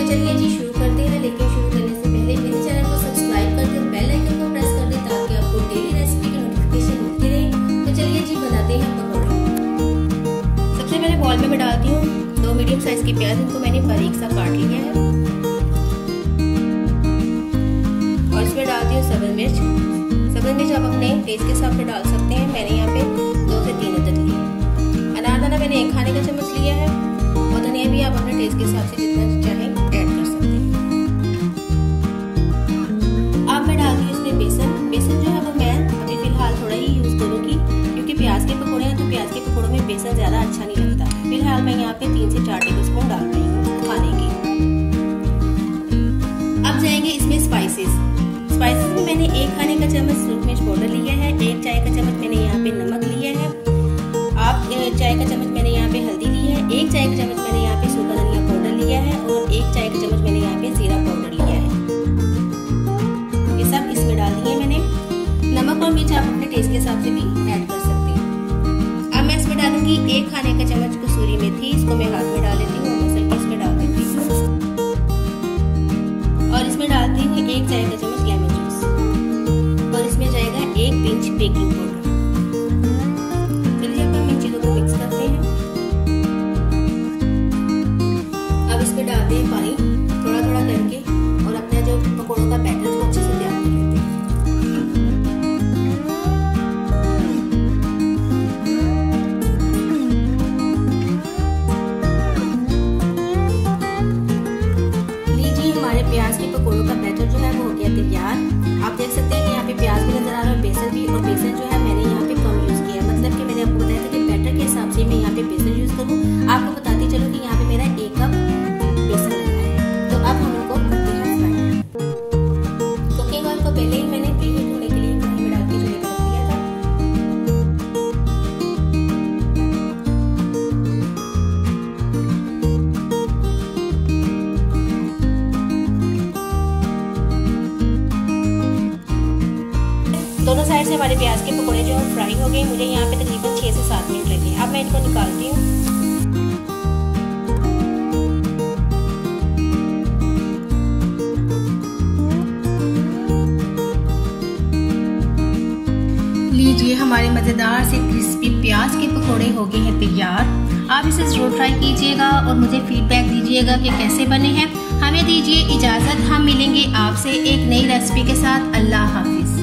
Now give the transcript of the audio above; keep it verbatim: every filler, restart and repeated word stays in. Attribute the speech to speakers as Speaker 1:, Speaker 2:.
Speaker 1: चलिए जी शुरू करते हैं, लेकिन शुरू करने से पहले मेरे चैनल को सब्सक्राइब कर दें, बेल आइकन को प्रेस कर दें ताकि आपको डेली रेसिपी की नोटिफिकेशन मिलती रहे। तो चलिए जी बनाते हैं पकौड़े। सबसे पहले बॉल में मैं डालती हूँ दो मीडियम साइज की प्याज, इनको मैंने बारीक सा काट लिया है। और इसमें डालती हूँ सब्ज़ मिर्च। सब्ज़ मिर्च आप अपने टेस्ट के हिसाब से डाल सकते हैं। मैंने यहाँ पे दो से तीन अदद लिए। अनारदाना मैंने एक खाने का चम्मच लिया है और धनिया भी आप अपने टेस्ट के हिसाब से जितना चाहें ऐड कर सकते हैं। अब मैं डालती हूँ इसमें बेसन। बेसन जो है वो मैं अभी फिलहाल थोड़ा ही यूज करूँगी क्योंकि प्याज के पकौड़े हैं तो प्याज के पकौड़ों में बेसन ज्यादा अच्छा नहीं लगता। फिलहाल मैं यहाँ पे तीन से चार टेबल स्पून डाल रही हूँ खाने की। अब जाएंगे इसमें स्पाइसेस। स्पाइसेस में मैंने एक खाने का चम्मच सूरज मिर्च पाउडर लिया है, एक चाय का चम्मच मैंने यहाँ पे नमक लिया है, आप चाय का चम्मच मैंने यहाँ पे हल्दी ली है, एक चाय का चम्मच मैंने यहाँ पे सूखा धनिया पाउडर लिया है और एक चाय का चम्मच मैंने यहाँ पे जीरा पाउडर लिया है। ये सब इसमें डाल दिए मैंने। नमक और मिर्च आप अपने टेस्ट के हिसाब से भी ऐड कर सकते हैं। अब मैं इसमें डालूंगी एक खाने का चम्मच कसूरी मेथी। इसको मैं हाथ में डाल लेती हूँ, मसल के इसमें डाल देती हूँ। और इसमें डालती हूँ एक चाय का चम्मच लेमन जूस और इसमें जाएगा एक पिंच बेकिंग पाउडर। चलिए अब हम इन चीजों को मिक्स करते हैं। अब इसमें डालते हैं पानी थोड़ा थोड़ा करके और अपना जो पकौड़ों का बैटर उसको अच्छे से तैयार कर लेते हैं। लीजिए हमारे प्याज के पकौड़ों का बैटर जो है वो हो गया तैयार। आप देख सकते हैं कि यहाँ पे प्याज भी नजर आ रहा है, बेसन भी। और बेसन जो है मैंने यहाँ पे कम यूज किया है, मतलब कि मैंने आपको बताया था कि बैटर के हिसाब से मैं यहाँ पे बेसन यूज करूँ। आपको बताती चलो कि यहाँ पे मेरा एक कप बेसन लगा है। तो अब हम इनको करते हैं फ्राई। कुकिंग ऑयल को पहले ही मैंने प्रीहीट होने के लिए कढ़ाई में डाल के चूल्हे पर रख दिया था। दोनों साइड से हमारे प्याज के पकौड़े जो फ्राई हो गए। मुझे यहाँ पे तकरीबन छह से सात मिनट लगे। अब मैं इनको निकालती हूँ। लीजिए हमारे मजेदार से क्रिस्पी प्याज के पकौड़े हो गए हैं तैयार। आप इसे जरूर ट्राई कीजिएगा और मुझे फीडबैक दीजिएगा कि कैसे बने हैं। हमें दीजिए इजाजत, हम मिलेंगे आपसे एक नई रेसिपी के साथ। अल्लाह हाफिज।